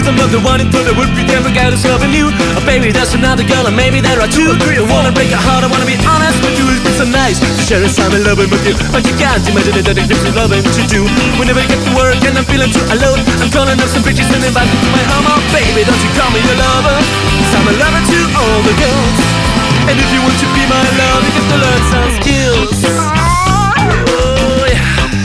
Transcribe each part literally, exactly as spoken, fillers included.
I'm not the one who thought I would pretend I got something new. Oh, baby, there's another girl, and maybe there are two. I wanna break your heart, I wanna be honest with you. It's been so nice to share a time and loving with you, but you can't imagine the different loving to do. Whenever I get to work and I'm feeling too alone, I'm calling up some bitches and inviting to my home. Oh, baby, don't you call me your lover, 'cause I'm a lover to all the girls. And if you want to be my love, you got to learn some skills. Oh, yeah.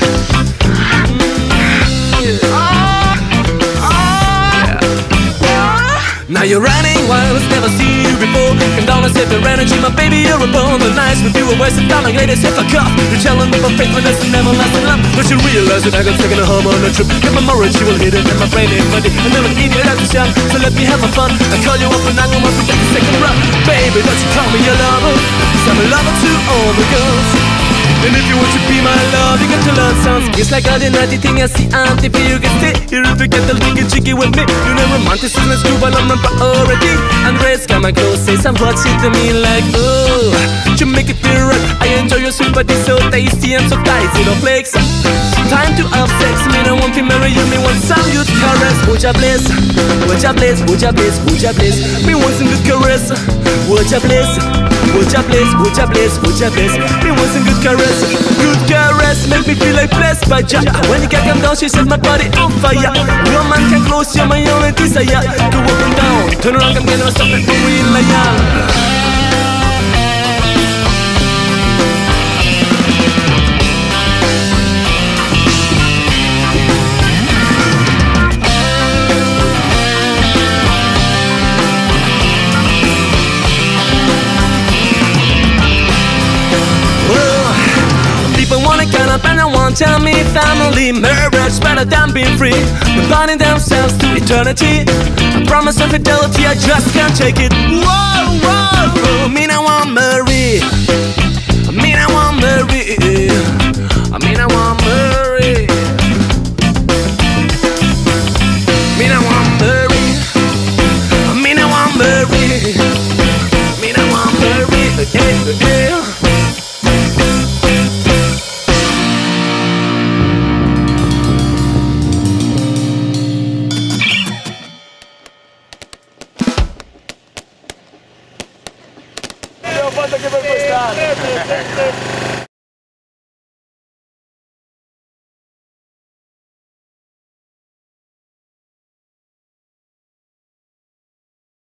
Now you're running wild, never seen you before. Come down and save your energy, my baby, you're a bone. The nice with you, a waste of time like ladies if I cuff. You're telling me about faithfulness and everlasting love, but you realize that I got taken home on a trip. Get my moral, she will hit it, and my brain ain't ready. And I'm an idiot at the shop, so let me have my fun. I call you up and I go up and get the second run. Baby, don't you call me your lover, 'cause I'm a lover to all the girls. And if you want to be my love, you got to learn some skills. Like all the naughty thing I see, I'm the you can stay here if you get the linky cheeky with me. You know romanticism is cool, but I'm not priority. And Grace got my clothes, say some hot shit to me like, oh, you make it feel right. I enjoy your sweet body, so tasty and so tight, you know flakes. Time to have sex, me I want to marry you, me want some good caress. Would ya bliss, would ya bliss, would ya bliss, would ya bliss. Me want some good caress, would ya bliss, would ya bliss, would ya bliss, would ya bliss. Me want some good caress. Good caress, make me feel like blessed by Jah. When you can come down, she set my body on fire. No man can close, you're my only desire. Go up and down, turn around, I'm getting something for real, like yeah. And I want to tell me family marriage better than being free. They're binding themselves to eternity. I promise of fidelity, I just can't take it. Whoa, whoa, whoa. Me I want marry, me I want marry.